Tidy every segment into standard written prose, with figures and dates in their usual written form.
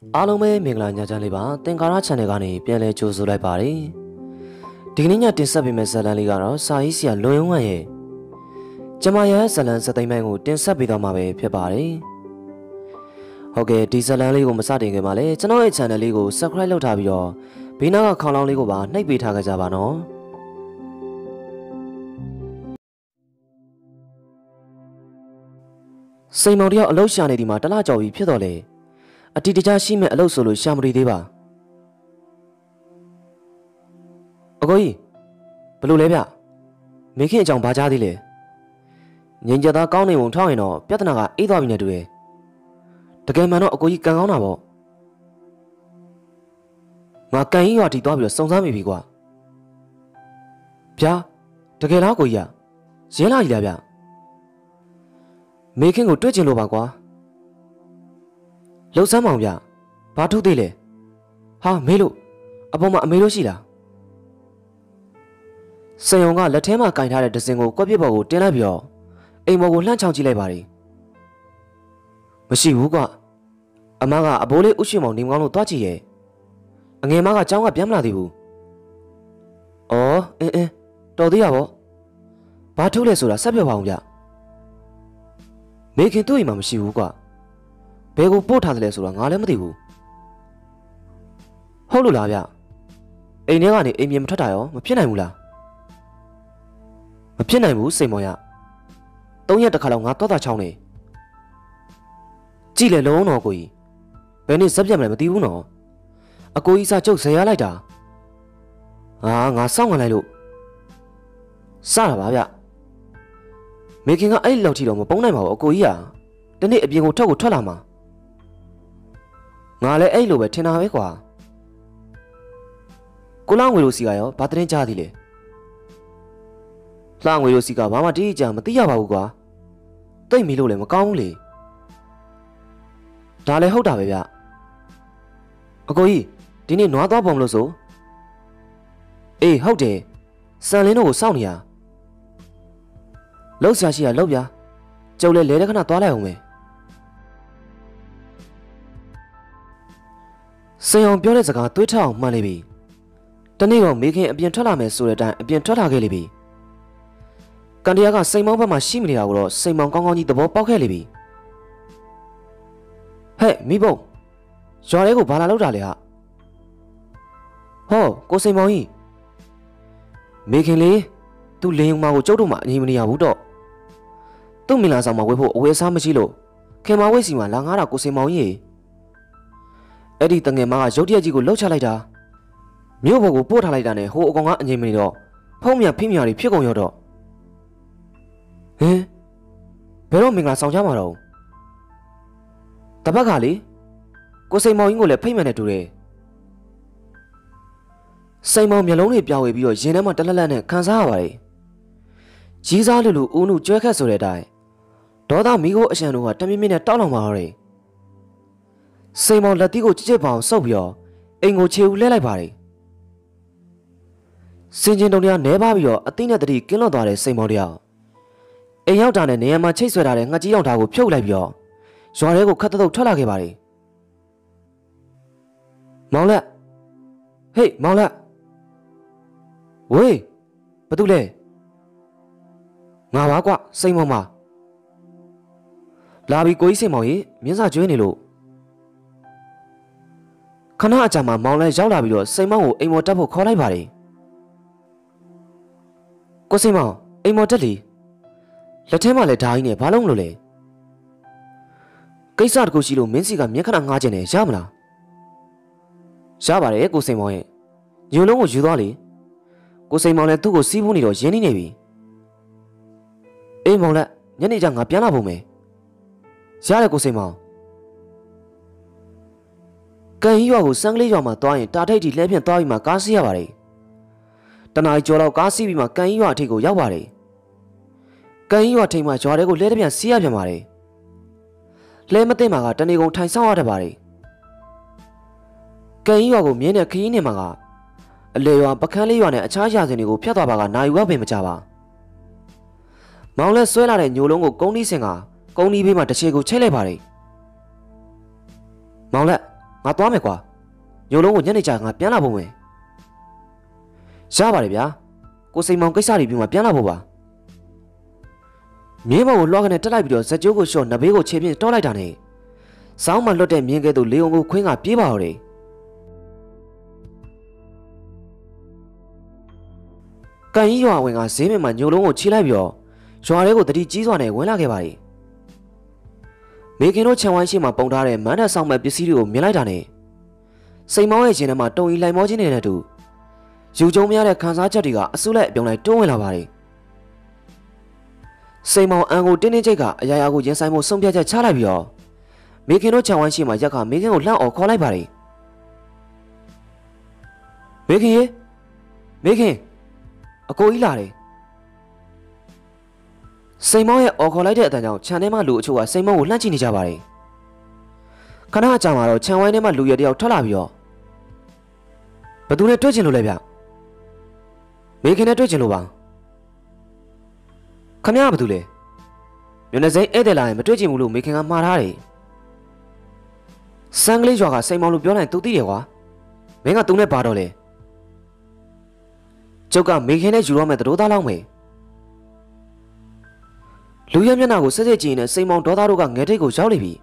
အားလုံးပဲမင်္ဂလာညချမ်းလေးပါသင်္ကာရ channel ကနေပြန်လဲကြိုဆိုလိုက်ပါတယ်ဒီကနေ့ညတင်ဆက်ပေးမယ့်ဇာတ်လမ်းလေးကတော့စာရေးဆရာလွန်ယုံဝမ်ရဲ့ကျမရဲ့ဇာတ်လမ်းစသိမ်းပိုင်းကိုတင်ဆက်ပေးသွားမှာပဲဖြစ်ပါတယ်ဟုတ်ကဲ့ဒီဇာတ်လမ်းလေးကိုမစတင်ခင်မှာလဲကျွန်တော်ရဲ့ channel လေးကို subscribe လုပ်ထားပြီးတော့ဘေးနားကခေါင်းလောင်းလေးကိုပါနှိပ်ပေးထားကြပါနော်စိန်မောင်တယောက်အလုပ်ရှာနေဒီမှာတလားကြော်ပြီးဖြစ်တော့လေအတီတခြားရှိမဲ့အလုပ်ဆိုလို့ရှာမရီသေးပါအကိုကြီးဘလို့လဲဗျမင်းခင်အကြောင်းဘာကြားသေးလဲငင်ကြသားကောင်းနေပုံထောက်ရင်တော့ပြဿနာကအေးသွားပြီနဲ့တူတယ်တကယ်မှန်တော့အကိုကြီးကန်ကောင်းတာပေါ့ငါကန်ကြီးရွာတီသွားပြီးတော့စုံစမ်းမိပြီကွာဗျာတကယ်လားကိုကြီးရင်းလာကြီးလားဗျမေခင်ကိုတွေ့ကျင်လို့ပါကွာလှုပ်ဆမ်းမောင်ဗျဘာထုတ်သေးလဲဟာမေးလို့အပေါ်မှာအမေလို့ရှိလားစံယုံကလက်ထဲမှာကင်ထားတဲ့ဒဇင်ကိုကွက်ပြစ်ပေါ်ကိုတင်လိုက်ပြီးတော့အိမ်ပေါ်ကိုလှမ်းချောင်းကြည့်လိုက်ပါတယ်မရှိဘူးကွအမကအဘိုးလေးဥရှိမောင်နေမကောင်းလို့တွားကြည့်ရဲ့အငယ်မကကျောင်းကပြန်မလာသေးဘူးအော်အင်းတော်သေးရပါဘာထုတ်လဲဆိုတာဆက်ပြောပါအောင်ဗျမေခင်သူ့အိမ်မှာမရှိဘူးကွဘယ်ကိုပို့ထားတယ်လဲဆိုတာငါလည်းမသိဘူးဟုတ်လို့လားဗျအိမ်ထဲကနေအိမ်ပြင်မထွက်တာရောမဖြစ်နိုင်ဘူးလားမဖြစ်နိုင်ဘူးစိန်မောင်ရ3ရက်တစ်ခါလောက်ငါတော့တာချောင်းနေကြည့်လေလုံးတော့ကိုကြီးဘယ်နေ့ဇက်ပြတ်မလဲမသိဘူးနော်အကိုကြီးစားကျုပ်ဇေယျလိုက်တာငါစောင့်ငလိုက်လို့စတာပါဗျမေခင်ကအဲ့လောက်ထိတော့မပုံနိုင်ပါဘူးအကိုကြီးကတနေ့အပြင်ကိုထွက်လာမှာငါလည်းအဲ့လိုပဲထင်တာပဲကွာကိုလောင်းငွေလိုစီကရောဘာသတင်းကြားသေးလဲလှငွေလိုစီကဘာမှတိကျမသိရပါဘူးကွာတိတ်မီလို့လည်းမကောင်းဘူးလေဒါလည်းဟုတ်တာပဲဗျအကိုကြီးဒီနေ့နွားသွားပုံမလို့ဆိုအေးဟုတ်တယ်စံလင်းတို့ကိုစောင့်နေရလောက်ဆရာရှိရလောက်ဗျာကျုပ်လည်းလဲတဲ့ခဏသွားလိုက်အောင်ပဲစင်အောင်ပြောတဲ့စကားတွေးထအောင်မှန်လေပြီတနေ့တော့မေခင်အပြင်ထွက်လာမယ်ဆိုတဲ့အတိုင်းအပြင်ထွက်လာခဲ့လေပြီကန်တရားကစိန်မောင်းဘက်မှာရှိမနေတာကိုတော့စိန်မောင်းကောင်းကောင်းကြီးသဘောပေါက်ခဲ့လေပြီဟဲ့မိဘုံရွာလေးကိုဘာလာလောက်တာလဲဟာဟောကိုစိန်မောင်းကြီးမေခင်လေးသူ့လင်းုံမကိုကျုပ်တို့မှအငြိမ်မနေရဘူးတော့သူ့မင်လာဆောင်မှာဝေးဖို့အဝေးအစားမရှိလို့ခင်မဝိတ်စီမှာလာငားတာကိုစိန်မောင်းကြီးအဲ့ဒီတငယ်မကရုတ်တရက်ကြီးကိုလှုပ်ချလိုက်တာမြို့ပေါ်ကိုပို့ထားလိုက်တာနဲ့ဟိုအကောင်ကအငြိမ်မနေတော့ဖုံးမြဖိမြတွေဖြစ်ကုန်ရောတော့ဟင်ဘယ်တော့မင်္ဂလာဆောင်ကြမှာတော့တပတ်ကလေကိုစိန်မောင်ကြီးကိုလည်းဖိတ်မှန်နဲ့တူတယ်စိန်မောင်မျက်လုံးတွေပြောင်းဝေပြီးတော့ရင်ထဲမှာတလက်လက်နဲ့ခံစားရပါတယ်ကြီးစားလူဦးနုကျွဲခက်ဆိုတဲ့အတိုင်းဒေါသမီးကိုအရှံတို့ကတမင်းမင်းနဲ့တောက်လောင်ပါတော့တယ်စိန်မောင်လက်သီးကိုကြစ်ကြစ်ပအောင်ဆုပ်ပြီးတော့အိမ်ကိုခြေဦးလဲလိုက်ပါတယ်စင်ကျင်တုံတရားနဲပါပြီးတော့အသိနဲ့တတိကင်းလွတ်သွားတဲ့စိန်မောင်တရားအိမ်ရောက်တာနဲ့နေရာမှာချိတ်ဆွဲထားတဲ့ငှက်ကြီးရောင်သားကိုဖြုတ်လိုက်ပြီးတော့ရွာထဲကိုခတ်တုတ်ထွက်လာခဲ့ပါတယ်မောင်လက်ဟေးမောင်လက်ဝေးဘာတူလဲငါပါကွစိန်မောင်ပါလာပြီးကိုကြီးစိန်မောင်ကြီးမြင်းစာကျွေးနေလို့ခဏအကြာမှာမောင်လဲရောက်လာပြီးတော့စိန်မောင်ကိုအိမ်မော်တက်ဖို့ခေါ်လိုက်ပါတယ်ကိုစိန်မောင်အိမ်မော်တက်လီလက်ထဲမှာလည်းဓာကြီးနဲ့ဘာလို့မလို့လဲကိစ္စတခုရှိလို့မင်းစီကမျက်ခဏငှားကျင်တယ်ရမလားရပါတယ်ကိုစိန်မောင်ရဲ့ညုံလုံးကိုယူသွားလေကိုစိန်မောင်လည်းသူ့ကိုစီးပူးနေတော့ရင်းနေပြီအေးမောင်လက်ညနေကျငါပြန်လာဖို့မယ်ရတယ်ကိုစိန်မောင်ကန်ကြီးရွာကိုစံကလေးရွာမှာသွားရင်တာထိတ်တီလှဲဖြန့်သွားပြီးမှကားစီးရပါတယ်တနားကျော်တော့ကားစီးပြီးမှကန်ကြီးရွာအထိပ်ကိုရောက်ပါတယ်ကန်ကြီးရွာထိပ်မှာရွာထဲကိုလဲတပြန်စီးရပြန်ပါတယ်လဲမသိမှာကတနေကုန်ထိုင်ဆောင်ရတတ်ပါတယ်ကန်ကြီးရွာကိုမြင်းတဲ့ခရီးနေမှာကအလေရွာပကန်းလေးရွာနဲ့အခြားရာစင်တွေကိုဖျက်သွားပါကနိုင်ဝဲပင်မကြပါမောင်လဲဆွဲလာတဲ့ညိုလုံးကိုကုန်းနီးစင်ကကုန်းနီးဘေးမှာတစ်ချေကိုချိတ်လိုက်ပါတယ်မောင်လက်ငငါသွားမယ်ကွာညိုလုံးကိုညနေကျငါပြန်လာဖို့မယ်ရပါတယ်ဗျာကိုစိန်မောင်ကိစ္စတွေပြီးမှပြန်လာဖို့ပါမြင်းဘော်ကိုလွှားကနေတက်လိုက်ပြီးတော့ဇက်ကျိုးကိုလျှော့နဘေးကိုခြေပြင်းတောလိုက်တာနဲ့စောင်းမှလွတ်တဲ့မြင်းကဲသို့လေုံကိုခွင်းကပြေးပါတော့တယ်ကန်ကြီးရွာဝင်ကဈေးမြမှာညိုလုံးကိုချီလိုက်ပြီးတော့ရွာထဲကိုတတိကြီးစွာနဲ့ဝင်လာခဲ့ပါတယ်မေခင်တို့ခြံဝိုင်းရှိမှပုံထားတဲ့မန်းတက်ဆောင်မဲ့ပစ္စည်းတွေကိုမြင်လိုက်တာနဲ့စိန်မောင်းရဲ့ရှင်ထဲမှာတုံရီလိုက်မောချင်းနေတဲ့တူယူကျုံမရတဲ့ခံစားချက်တွေကအဆုလိုက်အပြုံလိုက်တွန်းဝင်လာပါတယ်စိန်မောင်အန်ကိုတင်းတင်းကြိတ်ကအရာရာကိုရင်ဆိုင်မှုဆုံးဖြတ်ချက်ချလိုက်ပြီးတော့မေခင်တို့ခြံဝိုင်းရှိမှရက်ကမေခင်ကိုလှမ်းအော်ခေါ်လိုက်ပါတယ်မေခင်ရေမေခင်အကိုကြီးလာတယ်စိန်မောင်ရဲ့အော်ခေါ်လိုက်တဲ့အတန်ကြောင့်ခြံထဲမှာလူအချို့ကစိန်မောင်ကိုလှမ်းကြည့်နေကြပါတယ်ခဏအကြာမှာတော့ခြံဝိုင်းထဲမှာလူရတယောက်ထွက်လာပြီးတော့ဘသူနဲ့တွေ့ချင်လို့လဲဗျမေခင်နဲ့တွေ့ချင်လို့ပါခမရဘာတူလဲမြို့နယ်စိမ်းဧည့်သည်လာရင်မတွေ့ချင်ဘူးလို့မေခင်ကမှားထားတယ်စံကလေးရွာကစိန်မောင်လို့ပြောလိုက်သူသိတယ်ကွာမင်းကသူနဲ့ပါတော့လေကျုပ်ကမေခင်နဲ့ယူတော့မဲ့သတို့သားလောက်မယ်လူရဲမျက်နှာကိုဆက်ဆက်ကြည့်နေတဲ့စိန်မောင်ဒေါသတို့ကငယ်ထိတ်ကိုရောက်နေပြီ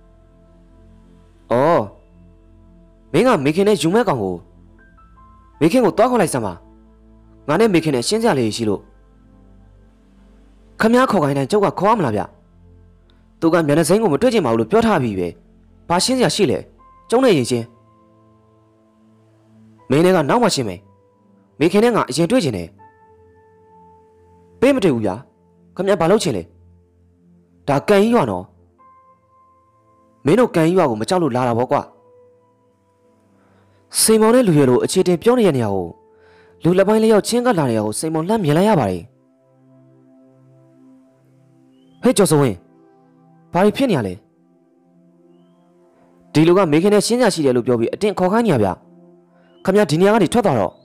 အော်မင်းကမေခင်နဲ့ယူမဲ့ကောင်ကိုမေခင်ကိုတွားခေါ်လိုက်စမ်းပါငါနဲ့မေခင်နဲ့ရှင်းကြလေးရှိလို့ခမည်းခေါ်ခိုင်းတိုင်းကျုပ်ကခေါ်ရမလားဗျသူကမျက်နှာစိမ်းကိုမတွေ့ချင်ပါဘူးလို့ပြောထားပြီးပဲဘာရှင်းစရာရှိလဲကျုံးနေရင်ချင်းမင်းလည်းကနောက်မှရှင်းမယ်မေခင်နဲ့ငါအရင်တွေ့ချင်တယ်ပေးမတွေ့ဘူးဗျခမည်းဘာလုပ်ချင်လဲဒါကန်ကြီးရွာနော်မင်းတို့ကန်ကြီးရွာကိုမကြောက်လို့လာတာပေါ့ကွာစိန်မောင်နဲ့လူရဲတို့အခြေတင်ပြောနေတဲ့နေရာကိုလူလက်ပိုင်းလေးယောက်ချင်းကလာနေရကိုစိန်မောင်လှမ်းမြင်လိုက်ရပါတယ်ဟဲ့ကျော်စိုးဝင်းဘာဖြစ်နေရလဲဒီလူကမေခင်နဲ့ရှင်းကြရှိတယ်လို့ပြောပြီးအတင်းခေါ်ခိုင်းနေရဗျခမရဒီနေရာကနေထွက်သွားတော့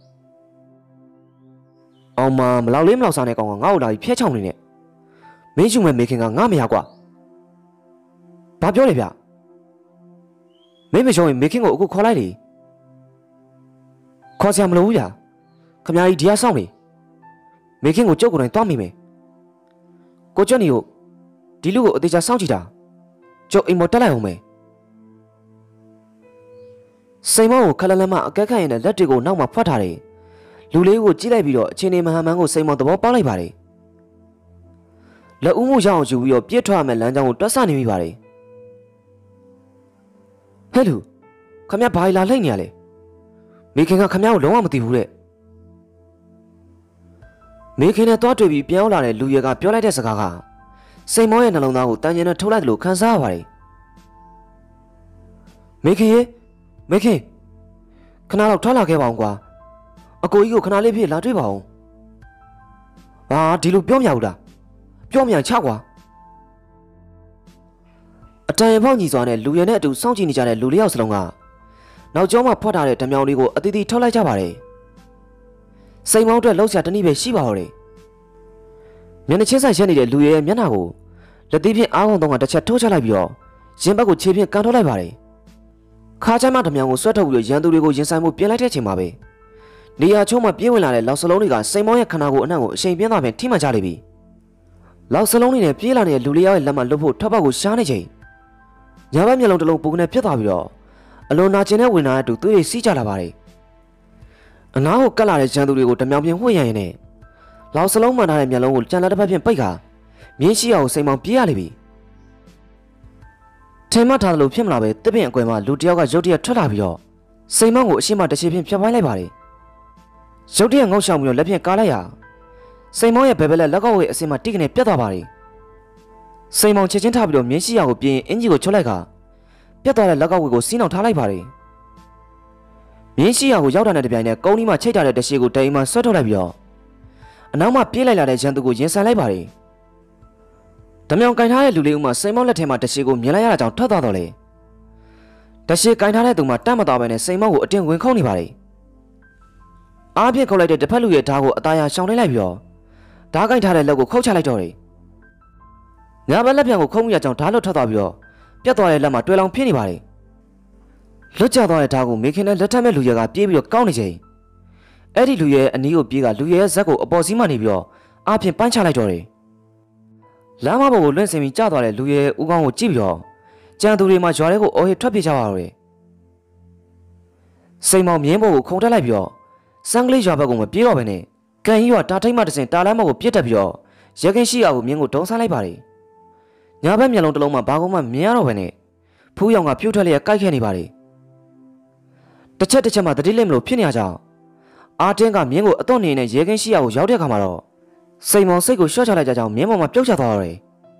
အောင်မမလောက်လေးမလောက်စားတဲ့ကောင်ကငါ့ကိုလာပြီးဖျက်ချောင်းနေနဲ့မင်းယူမဲ့မေခင်ကငါမရကွာဘာပြောလဲဗျမင်းမရှောင်းရင်မေခင်ကိုအခုခေါ်လိုက်လေခေါ်စရာမလိုဘူးဗျခမကြီးဒီကစောင့်နေမေခင်ကိုကြုတ်ကိုယ်တိုင်တွားမိမယ်ကိုကျွတ်နေကိုဒီလူကိုအသေးချာစောင့်ကြည့်တာကျုပ်အိမ်ပေါ်တက်လိုက်အောင်မယ်စိန်မောင်ကိုခက်လန်းလန်းမှအကက်ခတ်ရင်လက်တွေကိုနောက်မှဖွက်ထားတယ်လူလေးကိုကြည့်လိုက်ပြီးတော့အချင်းနေမဟန်မှန်ကိုစိန်မောင်သဘောပေါက်လိုက်ပါတယ်လက်ဦးမှုရအောင်ယူပြီးတော့ပြစ်ထွက်ရမယ့်လမ်းကြောင်းကိုတွက်ဆနေမိပါတယ်ဟဲ့လူခမရဘာလာလှိမ့်နေရလဲမေခင်ကခမရကိုလုံးဝမသိဘူးတဲ့မေခင်နဲ့တွားတွေ့ပြီးပြန်ရောက်လာတဲ့လူရဲကပြောလိုက်တဲ့စကားကစိန်မောရဲ့နှလုံးသားကိုတန်ကျင်နဲ့ထုတ်လိုက်တယ်လို့ခံစားရပါတယ်မေခင်ရေမေခင်ခဏတော့ထွက်လာခဲ့ပါအောင်ကွာအကိုကြီးကိုခဏလေးဖြစ်လာတွေ့ပါအောင်ဟာဒီလိုပြောမရဘူးလားပြောမြန်ချကွာအတန်ရဖောက်ညီစွာနဲ့လူရဲနဲ့အတူစောင့်ကြည့်နေကြတဲ့လူလေးယောက်စလုံးကနောက်ကျောင်းမှာဖွက်ထားတဲ့ဓမြောင်လေးကိုအသီးသီးထုတ်လိုက်ကြပါတယ်စိန်မောင်းအတွက်လှုပ်ရှားတနည်းပဲရှိပါတော့တယ်မျက်နှာချင်းဆိုင်ရက်နေတဲ့လူရဲရဲ့မျက်နှာကိုလက်သေးဖြင့်အားကုန်တော့ကတစ်ချက်ထိုးချလိုက်ပြီးတော့ရင်ဘက်ကိုခြေဖြင့်ကန်ထုတ်လိုက်ပါတယ်ခါချမ်းမဓမြောင်ကိုဆွဲထုတ်ပြီးတော့ရန်သူတွေကိုရင်ဆိုင်မှုပြင်လိုက်တဲ့ချိန်မှာပဲနေရာချုံးမှာပြေးဝင်လာတဲ့လောက်စလုံးတွေကစိန်မောင်းရဲ့ခန္ဓာကိုယ်အနှံ့ကိုအရှိန်ပြင်းသွားပြန်ထိမှန်ကြလိမ့်ပြီလောက်စလုံးတွေနဲ့ပြေးလာနေတဲ့လူလေးယောက်ရဲ့လက်မှလွတ်ဖို့ထပ်ပေါက်ကိုရှားနေချိန်ညာဘက်မျက်လုံးတစ်လုံးပူကနေဖြစ်သွားပြီးတော့အလွန်နာကျင်တဲ့ဝင်လာတဲ့သူသွေးတွေစီးကြလာပါတယ်အနားကိုကတ်လာတဲ့ရန်သူတွေကိုဓမြောင်ပြင်ဝှေ့ရရင်နဲ့လောက်စလုံးမှန်ထားတဲ့မျက်လုံးကိုကြံလက်တစ်ဖက်ဖြင့်ပိတ်ကာမြင်းရှိအောင်စိန်မောင်ပြေးရလိမ့်ပြီထင်မှတ်ထားသလိုဖြစ်မလာပဲတစ်ပင်အကွယ်မှာလူတယောက်ကရုတ်တရက်ထွက်လာပြီးတော့စိန်မောင်ကိုအရှိမတရှိဖြင့်ဖြတ်ပိုင်းလိုက်ပါတယ်ရုတ်တရက်ငေါ့ရှောင်ပြီးတော့လက်ဖြင့်ကားလိုက်ရစိန်မောင်ရဲ့ဘယ်ဘက်လက်ကောက်ဝဲအစင်မှာတိကနေပြတ်သွားပါတယ်စိန်မောင်ချက်ချင်းထားပြီးတော့မြင်းရှိအောင်ကိုပြင်းအင်ဂျီကိုချွတ်လိုက်ကပြတ်သွားတဲ့လက်ကောက်ဝဲကိုစီးနှောင်ထားလိုက်ပါတယ်မြင်းရှိအောင်ကိုရောက်တာနဲ့တပြိုင်နက်ကုန်းကြီးမှာချိတ်ထားတဲ့တရှိကိုတိမ်မှဆွဲထုတ်လိုက်ပြီးတော့အနောက်မှာပြေးလိုက်လာတဲ့ရန်သူကိုရင်ဆိုင်လိုက်ပါတယ်ဓမြောင်ကင်ထားတဲ့လူလေးဦးမှာစိန်မောင်လက်ထဲမှာတရှိကိုမြင်လိုက်ရတာကြောင့်ထွက်သွားတော့လေတရှိကင်ထားတဲ့သူမှာတတ်မသွားပဲနဲ့စိန်မောင်ကိုအတင်းဝင်ခုန်နေပါတယ်အားပြစ်ခုတ်လိုက်တဲ့တစ်ဖက်လူရဲ့ဓာတ်ကိုအသားရရှောင်လိုက်ပြီးတော့ဓာတ်ကင်ထားတဲ့လက်ကိုခုတ်ချလိုက်တော့တယ်ညာဘက်လက်ပြန်ကိုခုံးမိရကြောင့်ဓာတ်လွတ်ထွက်သွားပြီးတော့ပြတ်သွားတဲ့လက်မှာတွဲလောင်ဖြစ်နေပါတယ်လွတ်ကျသွားတဲ့ဓာတ်ကိုမေခင်နဲ့လက်ထက်မဲ့လူရဲကပြေးပြီးတော့ကောင်းနေချိန်အဲ့ဒီလူရဲအနီးကိုပြေးကလူရဲရဲ့ဇက်ကိုအပေါ်စီးမှနေပြီးတော့အားဖြင့်ပန်းချလိုက်တော့တယ်လမ်းမပေါ်ကိုလွင့်စင်ပြီးကျသွားတဲ့လူရဲဦးကောင်းကိုကြည့်ပြီးတော့ကြံသူတွေမှရွာထဲကိုအော်ဟစ်ထွက်ပြေးကြပါတော့တယ်စိန်မောင်မြင်းပေါ်ကိုခုန်တက်လိုက်ပြီးတော့စံကလေးရွာဘက်ကိုမပြေးတော့ဘဲနဲ့ကန်ကြီးရွာတာထိတ်မှတစင်တာလမ်းပေါ်ကိုပြစ်တက်ပြီးတော့ရဲကင်းရှိရာကိုမြင်းကိုဒုံဆန်းလိုက်ပါတယ်ညာဘက်မျက်လုံးတစ်လုံးမှာဘာကုန်းမှမြင်ရတော့ဘဲနဲ့ဖူးရောင်ကပြုတ်ထွက်လျက်ကိုက်ခဲနေပါတယ်တစ်ချက်မှတတိလက်မလို့ဖြစ်နေကြအောင်အာတင်းကမြင်းကိုအတော့နေနဲ့ရဲကင်းရှိရာကိုရောက်တဲ့အခါမှာတော့စိန်မောင်စိတ်ကိုရှော့ချလိုက်ကြကြောင်းမြင်းပေါ်မှာပြုတ်ချသွားရတယ်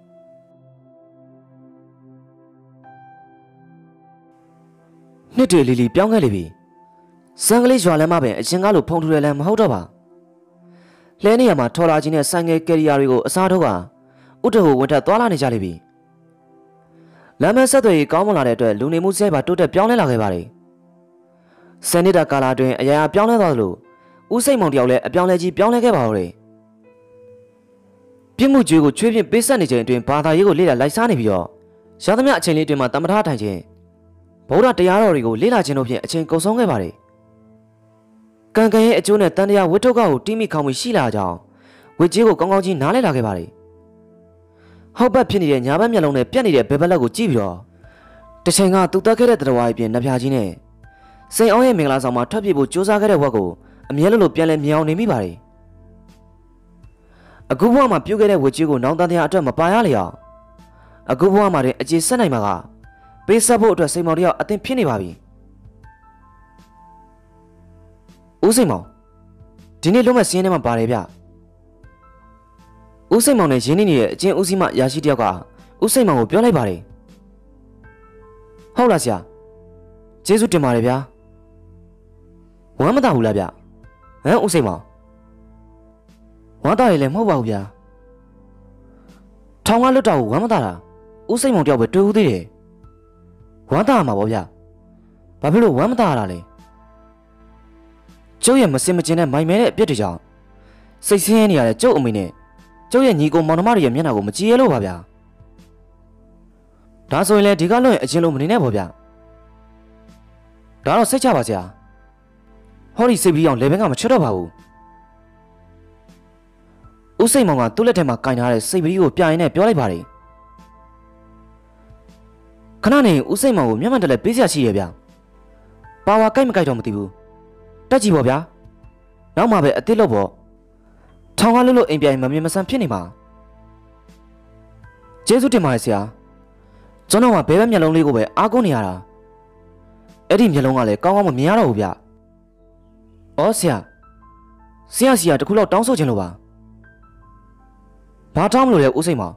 နှစ်တွေလီလီပြောင်းခဲ့လေပြီစံကလေးရွာလမ်းမှာပင်အချင်းကားလိုဖုံထူတဲ့လမ်းမဟုတ်တော့ပါလဲနေရမှာထော်လာကြီးနဲ့ဆိုင်ငယ်ကယ်ရီယာတွေကိုအစားထိုးကဥတ္တဟိုဝင်ထက်သွားလာနေကြလိမ့်ပြီလမ်းမဆက်သွယ်ရေးကောင်းမွန်လာတဲ့အတွက်လူနေမှုစရိုက်ပါတိုးတက်ပြောင်းလဲလာခဲ့ပါတယ်စနေတာကာလာတွင်အရာပြောင်းလဲသွားသလိုဦးစိတ်မောင်တယောက်လည်းအပြောင်းလဲကြီးပြောင်းလဲခဲ့ပါတော့တယ်ပြစ်မှုကြွေးကိုချွေးဖြင့်ပေးဆက်နေချိန်အတွင်းဘာသာရေးကိုလေ့လာလိုက်စားနေပြီးတော့ရသမျှအချိန်လေးတွင်မှတမထထိုင်ခြင်းဗုဒ္ဓတရားတော်တွေကိုလေ့လာခြင်းတို့ဖြင့်အချိန်ကုန်ဆုံးခဲ့ပါတယ်ကံကံရဲ့အကျိုးနဲ့တန်တရားဝိထုကကိုတီးမိခေါင်းမိရှိလာကြောင်းဝိကြီးကိုကောင်းကောင်းကြီးနားလည်လာခဲ့ပါတယ်ဟောက်ဘက်ဖြစ်နေတဲ့ညာဘက်မျက်လုံးနဲ့ပြက်နေတဲ့ဘဲဘက်လက်ကိုကြည့်ပြီးတော့တချိန်ကသူတက်ခဲ့တဲ့တရားဝါးပြင်နှပြကြီးနဲ့စိန်အောင်ရဲ့မင်္ဂလာဆောင်မှာထွက်ပြေးဖို့ကြိုးစားခဲ့တဲ့ဝက်ကိုအမြဲလိုပြန်လဲမြင်အောင်နေမိပါတယ်အခုဘဝမှာပြုတ်ခဲ့တဲ့ဝိကြီးကိုနောင်တန်တရားအတွက်မပါရလေအောင်အခုဘဝမှာတင်အခြေဆက်နိုင်မှာကပေးဆက်ဖို့အတွက်စိန်မောင်တယောက်အသင်ဖြစ်နေပါပြီဦးစိန်မောင်ဒီနေ့လုံးမဲ့စင်းထဲမှာပါတယ်ဗျဦးစိန်မောင်နဲ့ရင်းနှီးနေတဲ့အချင်းဦးစီးမရာရှိတယောက်ကဦးစိန်မောင်ကိုပြောလိုက်ပါတယ်ဟုတ်လားဆရာကျေးဇူးတင်ပါတယ်ဗျာဝမ်းမသာဘူးလားဗျဟမ်ဦးစိန်မောင်ဝမ်းသာရည်လည်းမဟုတ်ပါဘူးဗျာထောင်ကလွတ်တာကိုဝမ်းမသာတာဦးစိန်မောင်တယောက်ပဲတွေ့ဦးသေးတယ်ဝမ်းသာမှာပေါ့ဗျာဘာဖြစ်လို့ဝမ်းမသာရတာလဲကျုပ်ရဲ့မစင်မကျင်တဲ့မိုင်မဲတဲ့အပြစ်တွေကြောင့်စိတ်ဆင်းရဲနေရတဲ့ကျုပ်အမေနဲ့ကျုပ်ရဲ့ညီကိုမောင်နှမတွေရဲ့မျက်နှာကိုမကြည့်ရလို့ပါဗျာဒါဆိုရင်လေဒီကလွတ်ရင်အချင်းလုံးမနေနဲ့ပေါ့ဗျာဒါတော့စိတ်ချပါစရာဟောဒီစိတ်ပြီးအောင်လေဘင်းကမချွတ်တော့ပါဘူးဦးစိန်မောင်ကသူ့လက်ထဲမှာကင်ထားတဲ့စိတ်ပီးကိုပြရင်နဲ့ပြောလိုက်ပါတယ်ခဏနေဦးစိန်မောင်ကိုမျက်မှန်တက်လက်ပေးစရာရှိရဗျာပါဝါကြိုက်မကြိုက်တော့မသိဘူးတက်ကြည့်ပေါ့ဗျာနောက်မှပဲအစ်စ်လို့ပေါ့ထောင်ကလို့အိမ်ပြိုင်မမြင်မဆန်းဖြစ်နေမှာကျေးဇူးတင်ပါတယ်ဆရာကျွန်တော်ကဘဲဘက်မျက်လုံးလေးကိုပဲအားကိုးနေရတာအဲ့ဒီမျက်လုံးကလည်းကောင်းကောင်းမမြင်ရတော့ဘူးဗျဩဆရာတခုလောက်တောင်းဆိုချင်လို့ပါဘာတောင်းမလို့လဲဦးစိန်မောင်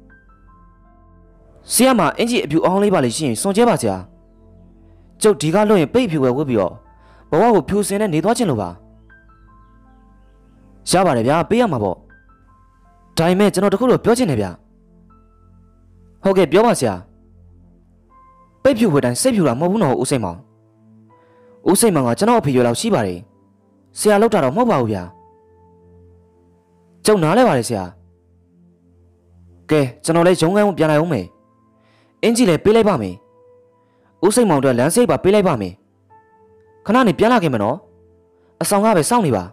ဆရာမအင်ကြီးအပြူအောင်လေးပါလေရှိရင်စွန်ကျဲပါဆရာကျုပ်ဒီကလွတ်ရင်ပိတ်ဖြူပဲဝတ်ပြီးတော့ဘဝကိုဖြူစင်နဲ့နေသွားချင်လို့ပါရပါတယ်ဗျာပေးရမှာပေါ့ဒါပေမဲ့ကျွန်တော်တခုတော့ပြောချင်တယ်ဗျာဟုတ်ကဲ့ပြောပါဆရာပိတ်ဖြူဝတ်တိုင်းစိတ်ဖြူတာမဟုတ်ဘူးနော်ဦးစိန်မောင်ဦးစိန်မောင်ကကျွန်တော်အဖေရွယ်လောက်ရှိပါတယ်ဆရာလောက်တာတော့မဟုတ်ပါဘူးဗျာကျုံနားလဲပါတယ်ဆရာကဲကျွန်တော်လည်းရုံးခန်းကိုပြန်လိုက်အောင်မယ်အင်ကြီးလည်းပေးလိုက်ပါမယ်ဦးစိန်မောင်တို့လမ်းစိတ်ပါပေးလိုက်ပါမယ်ခဏနေပြန်လာခဲ့မနော်အဆောင်ကပဲစောင့်နေပါ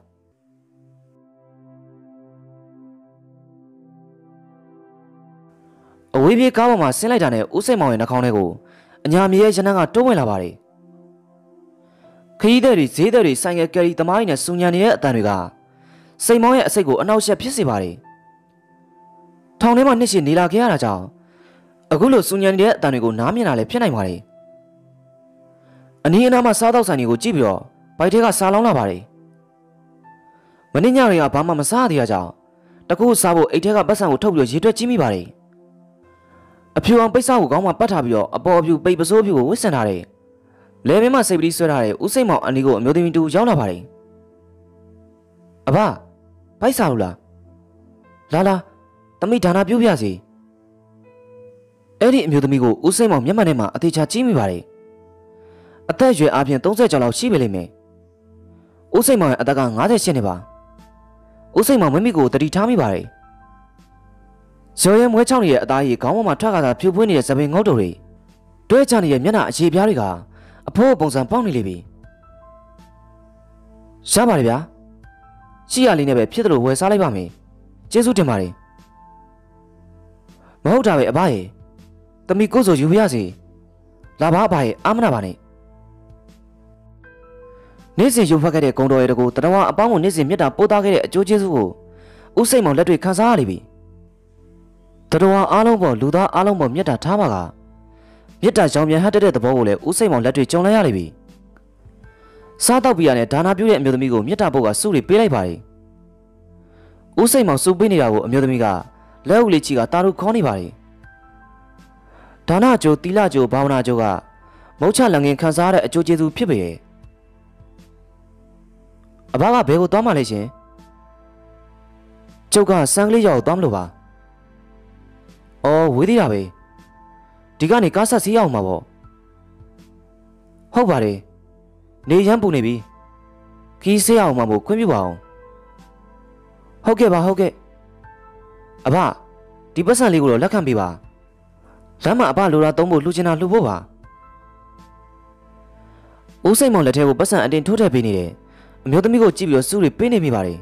အဝေးပြေးကားပေါ်မှာဆင်းလိုက်တာနဲ့ဦးစိန်မောင်ရဲ့နှာခေါင်းထဲကိုအညာမြေရဲ့ရနံ့ကတိုးဝင်လာပါတယ်ခရီးသည်တွေဈေးသည်တွေဆိုင်ကယ်ကယ်ရီသမားတွေနဲ့စူညံနေတဲ့အတန်တွေကစိန်မောင်ရဲ့အစိတ်ကိုအနှောက်အယှက်ဖြစ်စေပါတယ်ထောင်ထဲမှာနှစ်ရှည်နေလာခဲ့ရတာကြောင့်အခုလိုစူညံနေတဲ့အတန်တွေကိုနားမြင်တာလည်းဖြစ်နိုင်ပါတယ်အနီးအနားမှာစားတော့ဆိုင်တွေကိုကြည့်ပြီးတော့ဘိုက်ထဲကစားလောင်းလာပါတယ်မင်းညတွေကဘာမှမစားသေးရကြောင်းတကူစားဖို့အိတ်ထဲကပတ်စံကိုထုတ်ပြီးတော့ရေတွက်ကြည့်မိပါတယ်အဖြူအောင်ပိတ်စားကိုကောင်းမှပတ်ထားပြီးတော့အပေါ်အဖြူပိတ်ပစိုးဖြူကိုဝစ်ဆန်ထားတယ်လဲမင်းမှစိတ်ပတိဆွဲထားတဲ့ဦးစိန်မောင်အနီးကိုအမျိုးသမီးတူရောက်လာပါတယ်အဘဘိုက်စားလို့လာသမီးဒါနာပြုတ်ပြစီအဲ့ဒီအမျိုးသမီးကိုဦးစိန်မောင်မျက်မှန်ထဲမှာအသေးချာကြည့်မိပါတယ်အသက်အရွယ်အပြင်30ကျော်လောက်ရှိပြီလိမ့်မယ်ဦးစိန်မောင်ရဲ့အသက်က58နှစ်ပါဦးစိန်မောင်မိမိကိုတတိထားမိပါတယ်ဇော်ရဲမွဲချောင်းရဲ့အသားရည်ခေါင်းပေါ်မှာထွက်ခါသာဖြူဖွေးနေတဲ့သပင်ငုတ်တော်တွေတွဲချနေတဲ့မျက်နှာအခြေပြားတွေကအဖိုးပုံစံပေါက်နေလိမ့်ပြီရှားပါလေဗျာရှိရလေးနဲ့ပဲဖြစ်တယ်လို့ဝယ်စားလိုက်ပါမယ်ကျေးဇူးတင်ပါတယ်မဟုတ်တာပဲအဘရဲ့သမီးကိုဆိုယူပြရစီလာပါအဘရဲ့အာမနာပါနဲ့နေ့စဉ်ယူဖတ်ခဲ့တဲ့ဂုံတော်ရဲ့တကူတရဝအပေါင်းကိုနေ့စဉ်မြတ်တာပို့သားခဲ့တဲ့အကျိုးကျေးဇူးကိုဦးစိတ်မောင်လက်တွေခံစားရလိမ့်ပြီတရဝအားလုံးပေါ်လူသားအားလုံးပေါ်မြတ်တာထားပါကမြတ်တာကြောင်ပြန်ဟတ်တဲ့သဘောကိုလည်းဦးစိတ်မောင်လက်တွေကြုံလိုက်ရလိမ့်ပြီစားတော့ပြရတဲ့ဒါနာပြုတဲ့အမျိုးသမီးကိုမြတ်တာပို့ကစုတွေပေးလိုက်ပါတယ်ဦးစိတ်မောင်စုပေးနေတာကိုအမျိုးသမီးကလက်ဦးလေးချီကတာရုခေါ်နေပါတယ်ဒါနာကျိုတီလာကျိုဘာဝနာကျိုကမုတ်ချလငင်ခံစားရတဲ့အကျိုးကျေးဇူးဖြစ်ပေရဲ့အဘကဘယ်ကိုသွားမှလဲရှင်ကျုပ်ကစံကလေးရောက်သွားမလို့ပါအော်ဝေးသေးတာပဲဒီကနေကားဆက်စီးအောင်မှာပေါ့ဟုတ်ပါတယ်နေရမ်းပူနေပြီခီးဆေးအောင်မှာမို့ခွင့်ပြုပါအောင်ဟုတ်ကဲ့ပါဟုတ်ကဲ့အဘဒီပတ်စံလေးကိုတော့လက်ခံပေးပါလမ်းမှာအဘလိုရာသုံးဖို့လှူချင်တာလှူဖို့ပါဦးစိတ်မောင်လက်ထဲကိုပတ်စံအတင်ထိုးထည့်ပေးနေတယ်အမျိုးသမီးကိုကြည့်ပြီးတော့စုတွေပေးနေမိပါတယ်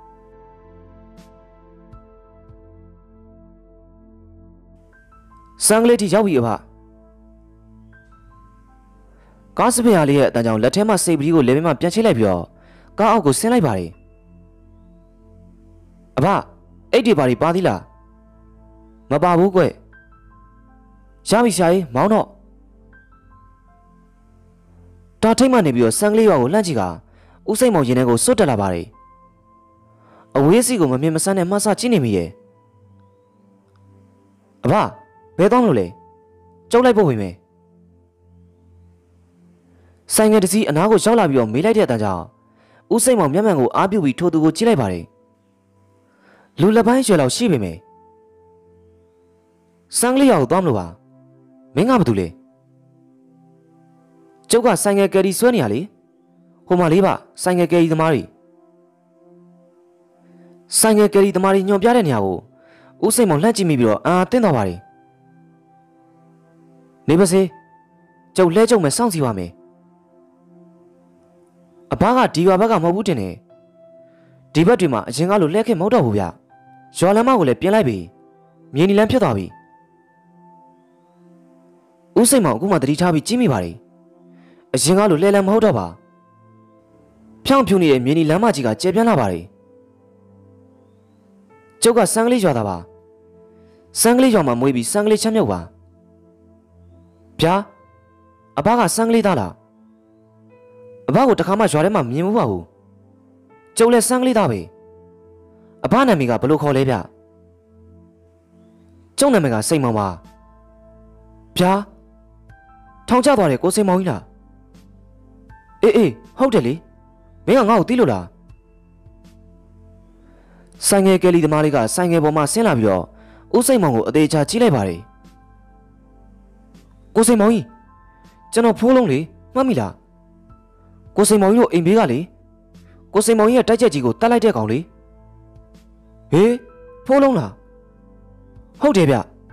စံကလေးထိရောက်ပြီအဖကားစပယ်လေးရဲ့အတန်းကြောင့်လက်ထဲမှာစိတ်ပီးကိုလေဘင်းမှာပြန်ချိလိုက်ပြီးတော့ကားအောက်ကိုဆင်းလိုက်ပါတယ်အဖအိတ်တွေပါဒီပါသီးလားမပါဘူးကွရပြီရှာကြီးမောင်းတော့တာထိတ်မှနေပြီးတော့စံကလေးရွာကိုလှမ်းကြည့်ကဦးစိတ်မောင်ရင်ထဲကိုစွတ်တက်လာပါတယ်အဝေးစီကိုမမြင်မဆန်းနဲ့မှဆကြည့်နေမိရဲ့အဖဘယ်တော့လို့လဲကျုပ်လိုက်ဖို့ဝင်မယ်ဆိုင်ငယ်တစ်စီးအနားကိုရောက်လာပြီးတော့မေးလိုက်တဲ့အတန်းကြောင့်ဦးစိတ်မောင်မျက်မှန်ကိုအားပြုပြီးထိုသူကိုကြည့်လိုက်ပါတယ်လူလက်ပိုင်းရွယ်လောက်ရှိပေမယ့်စံကလေးရောက်သွားမလို့ပါမင်းကဘာတူလဲကျုပ်ကဆိုင်ငယ်ကယ်ရီဆွဲနေရလေဟိုမှာလေးပါဆိုင်ငယ်ကယ်ရီသမားတွေဆိုင်ငယ်ကယ်ရီသမားတွေညွန်ပြတဲ့နေရာကိုဦးစိတ်မောင်လှမ်းကြည့်မိပြီးတော့တင်းသွားပါတယ်နေပါစေကျုပ်လဲကျုံမဲ့စောင့်စီပါမယ်အဘကဒီရွာဘက်ကမဟုတ်ဘူးတင်တယ်ဒီဘက်တွေမှာအရင်ကလိုလဲခဲ့မဟုတ်တော့ဘူးဗျရွာလမ်းမကိုလည်းပြင်လိုက်ပြီမြေနီလမ်းဖြစ်သွားပြီဦးစိတ်မောင်အခုမှတတိထားပြီးကြီးမိပါတယ်အရင်ကလိုလဲလမ်းမဟုတ်တော့ပါဖြောင်းဖြူနေတဲ့မြေနီလမ်းမကြီးကကျယ်ပြန့်လာပါတယ်ကျုပ်ကစံကလေးရွာသားပါစံကလေးရွာမှာမွေးပြီးစံကလေးချမ်းမြောက်ပါဗျာအဘကစံကလေးသားလားအဘကိုတခါမှရွာထဲမှာမြင်မပါဘူးကျုပ်လည်းစံကလေးသားပဲအဘနာမည်ကဘလို့ခေါ်လဲဗျကျုံနာမည်ကစိတ်မောင်ပါဗျာထောင်ချသွားတယ်ကိုစိတ်မောင်ကြီးလားအေးဟုတ်တယ်လေမင်းကငါ့ကိုသိလို့လားဆိုင်ငယ်ကယ်လီသမားလေးကဆိုင်ငယ်ပေါ်မှာဆင်းလာပြီးတော့ဦးစိတ်မောင်ကိုအသေးချာကြည့်လိုက်ပါတယ်ကိုစိတ်မောင်ကြီးကျွန်တော်ဖိုးလုံးလေမှတ်မိလားကိုစိန်မောင်ကြီးတို့အိမ်ဘေးကလေကိုစိန်မောင်ကြီးရဲ့တိုက်ချက်ကြီးကိုတတ်လိုက်တဲ့ကောင်လေဟေးဖိုးလုံးလားဟုတ်တယ်ဗျ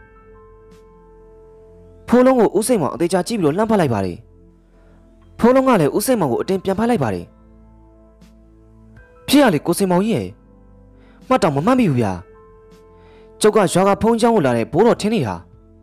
ဖိုးလုံးကိုဦးစိန်မောင်အသေးချာကြည့်ပြီးတော့လှမ်းဖက်လိုက်ပါတယ်ဖိုးလုံးကလည်းဦးစိန်မောင်ကိုအတင်းပြန်ဖက်လိုက်ပါတယ်ဖြစ်ရလေကိုစိန်မောင်ကြီးရဲ့မှတ်တော့မမှတ်မိဘူးဗျကျုပ်ကရွာကဖုံးချောင်းကိုလာတဲ့ဘိုးတော်ထင်းနေတာ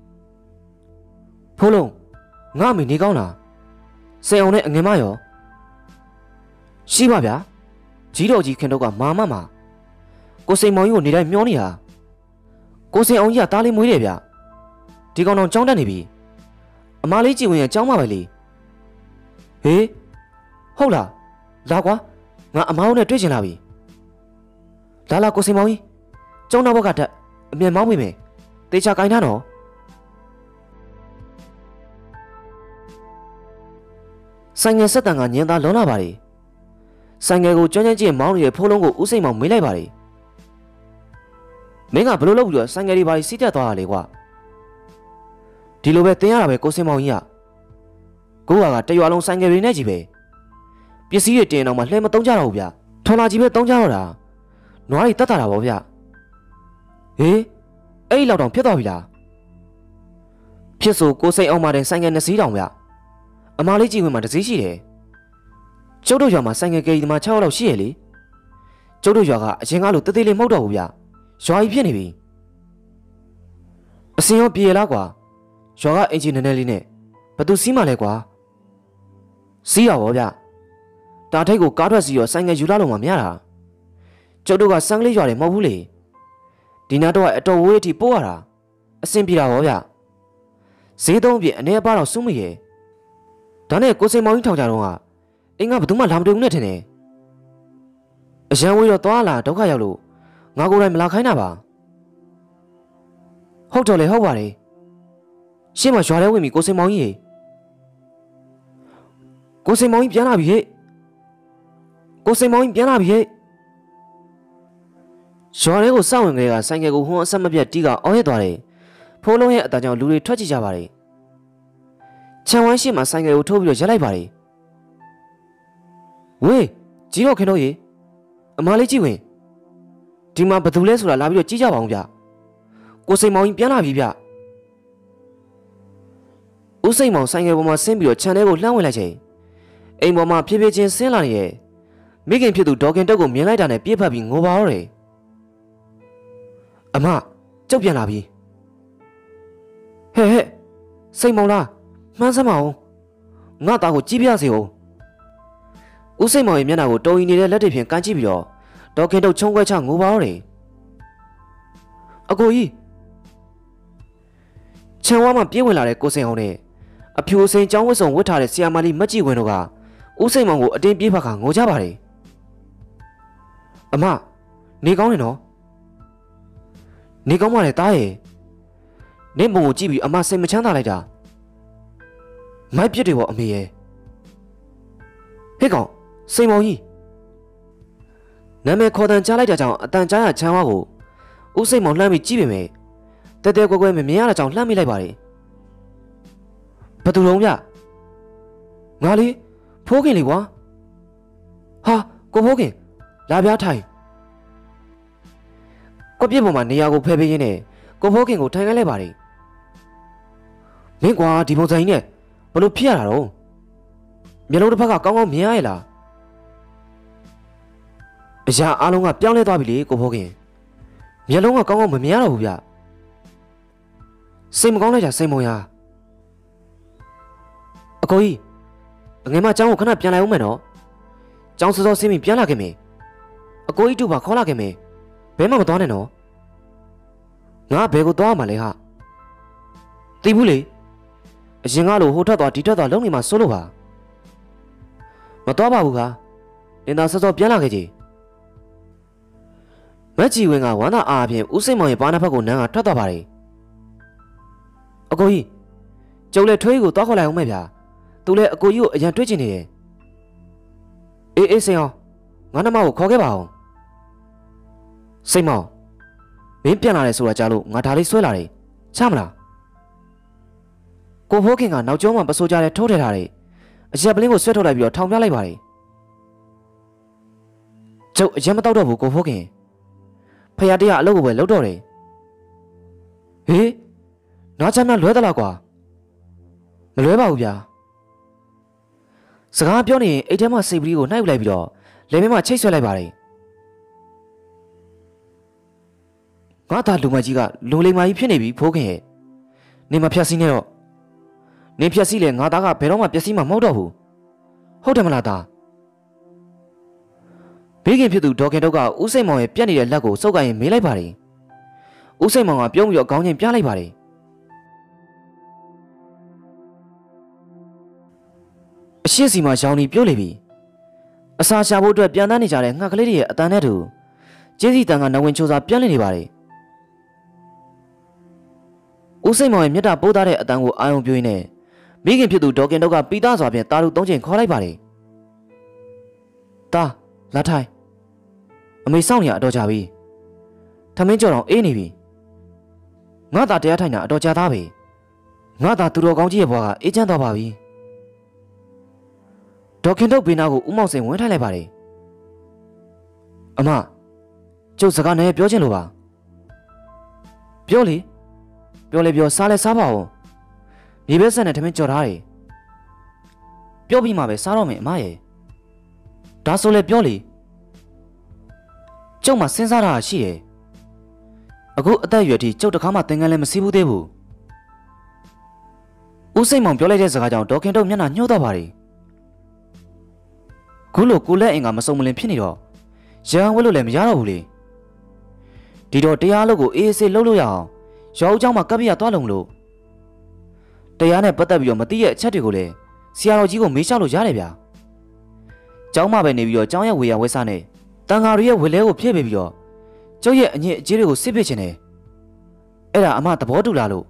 ဖိုးလုံးငါမေနေကောင်းလားစိန်အောင်နဲ့အငင်မရောရှိပါဗျာကြီးတော်ကြီးခင်တော့ကမာမမာကိုစိန်မောင်ကြီးကိုနေတိုင်းမျောနေတာကိုစိန်အောင်ကြီးကတားလေးမွေးတယ်ဗျဒီကောင်တော့ကြောင်းတက်နေပြီအမလေးကြည်ဝင်ရဲ့ကြောင်းမပဲလေဟေးဟုတ်လားလာကွာငါအမောင်းနဲ့တွေ့ချင်လာပြီလာကိုစိန်မောင်ကြီးကျောင်းနောက်ဘက်ကတက်အမြန်မောင်းမိမယ်တေချာကိုင်းထားနော်ဆိုင်ငယ်ဆက်တန်ကညင်သားလွန်လာပါလေဆိုင်ငယ်ကိုကျွမ်းကျင်ကြည့်မောင်းနေတဲ့ဖိုးလုံးကိုဦးစိန်မောင်မေးလိုက်ပါလေမင်းကဘလို့လုပ်ပြီးတော့ဆိုင်ငယ်တွေပါစီးတက်သွားတာလေကွာဒီလိုပဲတင်းရတာပဲကိုစိန်မောင်ကြီးကကိုကတရွာလုံးဆိုင်ငယ်တွေနဲ့ကြီးပဲပစ္စည်းတွေတင်အောင်မှလှဲမသုံးကြတော့ဘူးဗျထော်လာကြီးပဲသုံးကြတော့တာနွားတွေတတ်တာပါဗျဟေးအဲ့ဒီလောက်တောင်ဖြစ်သွားပြီလားဖြစ်ဆိုကိုစိန်အောင်မတဲ့ဆိုင်ငယ်2စီးတောင်ဗျအမားလေးကြည့်ဝင်မှာတစည်းရှိတယ်ကျုပ်တို့ရွာမှာဆိုင်ငယ်ကယ်ရီသမား6ယောက်လောက်ရှိရလေကျုပ်တို့ရွာကအရင်ကလိုတသေးလေးမဟုတ်တော့ဘူးဗျရွာကြီးဖြစ်နေပြီအစင်ရောပြေလားကွာရွာကအင်ဂျင်နည်းနည်းလေးနဲ့ဘသူစီးမှလဲကွာစီးရပါဗျတာထိတ်ကိုကားထွက်စီရောဆိုင်ငယ်ယူလာလို့မှမရတာကျုပ်တို့ကစံကလေးရွာတယ်မဟုတ်ဘူးလေဒီနာတော့အတော်ဝေးအထိပို့ရတာအဆင်ပြေတာပါဗျဈေးသုံးပြည့်အနေအပါတော့စုမရဒါနဲ့ကိုစိန်မောင်ကြီးထောင်ကြတော့ကအင်းကဘသူမှလာမတွေ့ဘူးနဲ့ထင်တယ်အရန်ဝေးတော့သွားလာဒုက္ခရောက်လို့ငါကိုယ်တိုင်မလာခိုင်းတာပါဟုတ်တော့လေဟုတ်ပါတယ်ရှင်းမရွာထဲဝင်ပြီကိုစိန်မောင်ကြီးရေကိုစိန်မောင်ကြီးပြန်လာပြီဟဲ့ကိုစိန်မောင်ကြီးပြန်လာပြီဟဲ့ရွာထဲကိုစောင့်ဝင်ကလေးကဆိုင်ကယ်ကိုဟွန်းအဆက်မပြတ်တီးကအော်ရဲသွားတယ်ဖိုးလုံးရဲ့အတန်ကြောင့်လူတွေထွက်ကြည့်ကြပါတယ်ခြံဝမ်းရှိမှဆိုင်ကယ်ကိုထိုးပြီးတော့ရက်လိုက်ပါတယ်ဝေးကြီးတော့ခင်တို့ရေအမားလေးကြည့်ဝင်ဒီမှာဘသူလဲဆိုတာလာပြီးတော့ကြည့်ကြပါအောင်ဗျကိုစိန်မောင်ကြီးပြန်လာပြီဗျဦးစိန်မောင်ဆိုင်ကယ်ပေါ်မှာဆင်းပြီးတော့ခြံထဲကိုလှမ်းဝင်လိုက်ချိန်အိမ်ပေါ်မှာဖြည်းဖြည်းချင်းဆင်းလာနေရဲ့မိခင်ဖြစ်သူဒေါခင်တုတ်ကိုမြင်လိုက်တာနဲ့ပြေးဖက်ပြီးငိုပါတော့တယ်အမကျုပ်ပြန်လာပြီဟဲ့စိန်မောင်လားမှန်းစမ်းမအောင်ငါသားကိုကြည့်ပြစေဦးဦးစိန်မောင်ရဲ့မျက်နှာကိုတုံရင်နေတဲ့လက်တွေဖြင့်ကန်ကြည့်ပြီးတော့ဒေါခင်တုတ်ချုံခွဲချငိုပါတော့တယ်အကိုကြီးခြံဝါမှာပြေးဝင်လာတဲ့ကိုစိန်အောင်နဲ့အဖြူစိန်ចောင်းဝတ်စုံဝတ်ထားတဲ့ဆီယာမလေးမကြည့်ဝင်တို့ကဦးစိန်မောင်ကိုအတင်းပြေးဖက်ကငိုကြပါတယ်အမနေကောင်းနေနော်နေကောင်းပါလေတားရဲ့နေမုံကိုကြည့်ပြီးအမစိတ်မချမ်းသာလိုက်တာမိုက်ပြစ်တွေပေါ့အမေရဲ့ဟဲ့ကောင်စိန်မောင်ကြီးနာမည်ခေါ်တန်ကြားလိုက်တာကြောင့်အတန်ကြားရချမ်းဝါကိုဦးစိန်မောင်လှမ်းပြီးကြည့်ပေမဲ့တဲတဲကွဲကွဲမမြင်ရတာကြောင့်လှမ်းမိလိုက်ပါတယ်ဘသူလုံးဗျငါလေးဖိုးခင်လေးကွာဟာကိုဖိုးခင်လာပြားထိုင်ကွက်ပြစ်ပေါ်မှာနေရာကိုဖယ်ပေးရင်းနဲ့ကိုဖိုးခင်ကိုထိုင်ခိုင်းလိုက်ပါတယ်မင်းကွာဒီပုံစံကြီးနဲ့ဘလို့ဖြစ်ရတာတော့မျက်လုံးတစ်ဖက်ကကောင်းကောင်းမြင်ရရဲ့လားအရာအားလုံးကပြောင်းလဲသွားပြီလေကိုဖိုးခင်မျက်လုံးကကောင်းကောင်းမမြင်ရတော့ဘူးဗျစိတ်မကောင်းလိုက်တာစိတ်မုံရအကိုကြီးအငယ်မကျောင်းကိုခဏပြန်လိုက်အောင်မယ်နော်ကျောင်းစောစောဆင်းပြီးပြန်လာခဲ့မယ်အကိုကြီးတူပါခေါ်လာခဲ့မယ်ဘဲမှမသွားနဲ့နော်ငါဘယ်ကိုသွားမှာလဲဟာသိဘူးလေအရင်ကလိုဟိုထွက်သွားဒီထွက်သွားလုံးနေမှာစိုးလို့ပါမသွားပါဘူးခါလင်သာစောစောပြန်လာခဲ့ကြမက်ကြီးဝင်ကဝမ်းသာအားဖြင့်ဦးစိန်မောင်ရဲ့ဘားနာဖက်ကိုနန်းကထွက်သွားပါတယ်အကိုကြီးကျုပ်လည်းထွေးကိုသွားခေါ်လိုက်အောင်မယ်ဗျာသူလည်းအကိုကြီးကိုအရန်တွေးချင်နေတယ်အေးစိန်အောင်ငါနှမကိုခေါ်ခဲ့ပါအောင်စိန်မောင်မင်းပြန်လာတယ်ဆိုတာကြားလို့ငါဒါလေးဆွဲလာတယ်ချမလားကိုဖိုးခင်ကနောက်ကျောင်းမှာပစိုးကြတဲ့ထိုးထည့်ထားတယ်အရက်ပလင်းကိုဆွဲထုတ်လိုက်ပြီးတော့ထောင်ပြလိုက်ပါတယ်ကျုပ်အရင်မတော့တော့ဘူးကိုဖိုးခင်ဖယားတရားအလုပ်ကိုပဲလုပ်တော့တယ်ဟေးနားချမ်းများလွဲသလားကွာမလွဲပါဘူးဗျာစကားပြောနေရင်အိတ်ထဲမှာစိတ်ပလီကိုနှိုက်ယူလိုက်ပြီးတော့လေမင်းမချိတ်ဆွဲလိုက်ပါတယ်ငါသားလူမကြီးကလူလိမ္မာကြီးဖြစ်နေပြီဖိုးခင်ရဲ့နေမဖြတ်စည်းနဲ့တော့နေဖြတ်စည်းလေငါသားကဘယ်တော့မှပျက်စီးမှာမဟုတ်တော့ဘူးဟုတ်တယ်မလားသားဘေးခင်ဖြစ်သူဒေါခင်တုတ်ကဦးစိန်မောင်ရဲ့ပြက်နေတဲ့လက်ကိုစုပ်ကိုင်းမေးလိုက်ပါတယ်ဦးစိန်မောင်ကပြုံးပြီးတော့ခေါင်းချင်းပြလိုက်ပါတယ်အရှိစီမှာရောင်နေပြုတ်လေပြီအစာရှာဖို့အတွက်ပြန်တန်းနေကြတဲ့ငှက်ကလေးတွေရဲ့အတန်နဲ့တူကျေးစီတန်ကနဝင်ချိုးစာပြန့်လည်နေပါတယ်ဦးစိန်မောင်ရဲ့မြတ်တာပိုးသားတဲ့အတန်ကိုအာရုံပြုရင်းနဲ့မိခင်ဖြစ်သူဒေါခင်တုတ်ကပီသားစွာဖြင့်တာလူ၃ချိန်ခေါ်လိုက်ပါတယ်တာလာထိုင်အမေစောင့်နေရအတော်ကြပြီထမင်းကြော်တော့အေးနေပြီငါသာတရားထိုင်တာအတော်ကြာသားပြီငါသာသူတော်ကောင်းကြီးရဲ့ဘွားကအေးချမ်းသွားပါပြီဒေါခင်တုတ်ဘေးနာကိုဦးမောင်စိန်ဝင်ထိုင်လိုက်ပါတယ်အမကျုပ်စကားနဲ့ပြောချင်လို့ပါပြောလေပြောစားလဲစားပါဦးမြေပဲဆက်နဲ့ထမင်းကြော်ထားတယ်ပြောပြီးမှပဲစားတော့မယ်အမရဲ့ဒါဆိုလေပြောလေကျုပ်မှစဉ်းစားတာရှိတယ်အခုအသက်အရွယ်ထိကျုပ်တခါမှသင်္ကန်းလည်းမစီးဘူးသေးဘူးဦးစိတ်မောင်ပြောလိုက်တဲ့စကားကြောင့်ဒေါခင်တို့မျက်နှာညှို့တော့ပါတယ်ခုလိုကိုလက်အင်ကမစုံမလင်ဖြစ်နေတော့ရဟန်းဝဲလို့လည်းမရတော့ဘူးလေဒီတော့တရားလို့ကိုအေးအေးဆေးလှုပ်လို့ရအောင်ရောအเจ้าမှာကပ်ပြရသွားလုံးလို့တရားနဲ့ပတ်သက်ပြီးတော့မသိရဲ့အချက်တွေကိုလည်းဆရာတော်ကြီးကိုမေးလျှောက်လို့ရတယ်ဗျာကျောင်းမှာပဲနေပြီးတော့ကျောင်းရဲ့ဝေယဝဲစားနဲ့တန်ဃာတွေရဲ့ဝေလဲကိုဖြည့်ပေးပြီးတော့ကျုပ်ရဲ့အညစ်အကြေးတွေကိုစစ်ပစ်ခြင်းနဲ့အဲ့ဒါအမသဘောတူလားလို့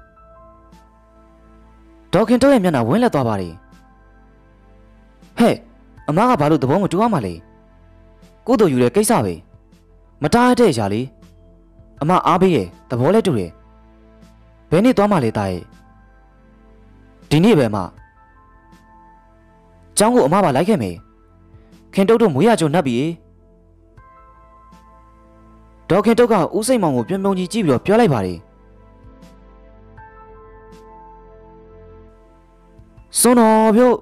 ဒေါခင်တို့ရဲ့မျက်နှာဝင်းလက်သွားပါလေဟဲ့အမကဘာလို့သဘောမတူအောင်မလဲကိုတို့ယူတဲ့ကိစ္စပဲမတားရတဲ့ຢာလေအမအားပေးရဲ့သဘောလဲတူတယ်ဘယ်နေ့သွားမှလဲတာရဲ့ဒီနေ့ပဲအမကျောင်းကိုအမပါလိုက်ခဲ့မယ်ခင်တုတ်တို့မွေးရကြုံနှက်ပြီဒေါခင်တုတ်ကဦးစိတ်မောင်ကိုပြုံပြုံကြီးကြည့်ပြီးတော့ပြောလိုက်ပါတယ်စွန်းတော်ပြုတ်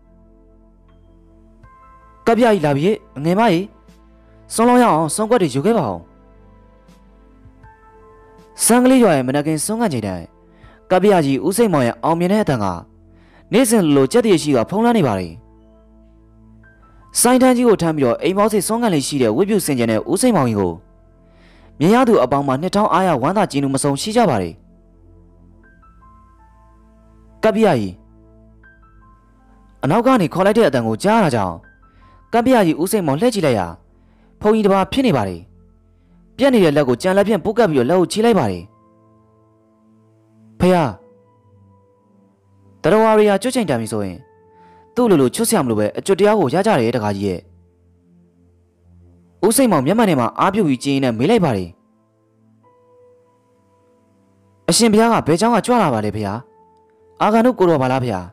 ကပ်ပြကြီးလာပြီငယ်မကြီးစွန်းလုံးရအောင်စွန်းကွက်တွေယူခဲ့ပါအောင်စံကလေးရွာရဲ့မနက်ကင်စွန်းကန်ချိန်တိုင်းကပ်ပြကြီးဦးစိတ်မောင်ရဲ့အောင်မြင်တဲ့အတန်ကနေ့စဉ်လိုကြက်တည်းရှိကဖုံးလွှမ်းနေပါတယ်စိုင်းတန်းကြီးကိုထမ်းပြီးတော့အိမ်မောက်စီစွန်းကန်လေးရှိတဲ့ဝိပုစင်ကျင်တဲ့ဦးစိတ်မောင်ကြီးကိုမြင်ရသူအပေါင်းမှာ2000အားရဝမ်းသာကြည်နူးမဆုံးရှိကြပါတယ်ကပ်ပြကြီးအနောက်ကနေခေါ်လိုက်တဲ့အတန်ကိုကြားရတာကြောင့်ကပ်ပြကြီးဦးစိတ်မောင်လှည့်ကြည့်လိုက်ရာဖုန်ကြီးတစ်ပါးဖြစ်နေပါတယ်ပြက်နေတဲ့လက်ကိုကြံလက်ဖြင့်ပုတ်ကပ်ပြီးတော့လက်ကိုချီလိုက်ပါတယ်ဖေဟာတရဝါရီယာကျွတ်ချိန်တန်ပြီဆိုရင်သူ့လိုချွတ်ဆရာမလို့ပဲအကျွတ်တရားကိုရကြတယ်တကားကြီးရဲ့ဦးစိတ်မောင်မျက်မှန်ထဲမှာအားပြုတ်ပြီးကြည်ရင်နဲ့မေးလိုက်ပါတယ်အရှင်ဘုရားကဘယ်เจ้าကကြွလာပါလဲဖေဟာအာဂန်တို့ကိုတော်ပါလားဖေဟာ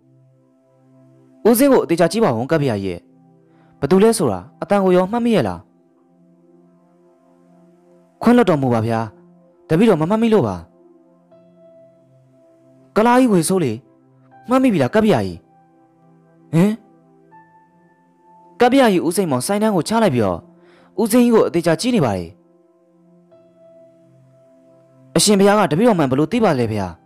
ဦးစင်းကိုအသေးချာကြည့်ပါဦးကပ်ဖေဟာရဲ့ဘသူလဲဆိုတာအတန်ကိုရောမှတ်မိရဲ့လားခွင့်လွတ်တော်မူပါဗျာတပည့်တော်မမှတ်မိလို့ပါကလာကြီးဝေဆိုးလေမှတ်မိပြီလားကပ်ပြာကြီးဟင်ကပ်ပြာကြီးဦးစိန်မောင်စိုင်းတန်းကိုချလိုက်ပြီးတော့ဦးစိန်ကြီးကိုအသေးချာကြည့်နေပါလေအရှင်ဘုရားကတပည့်တော်မှန်ဘလို့သိပါလဲဗျာ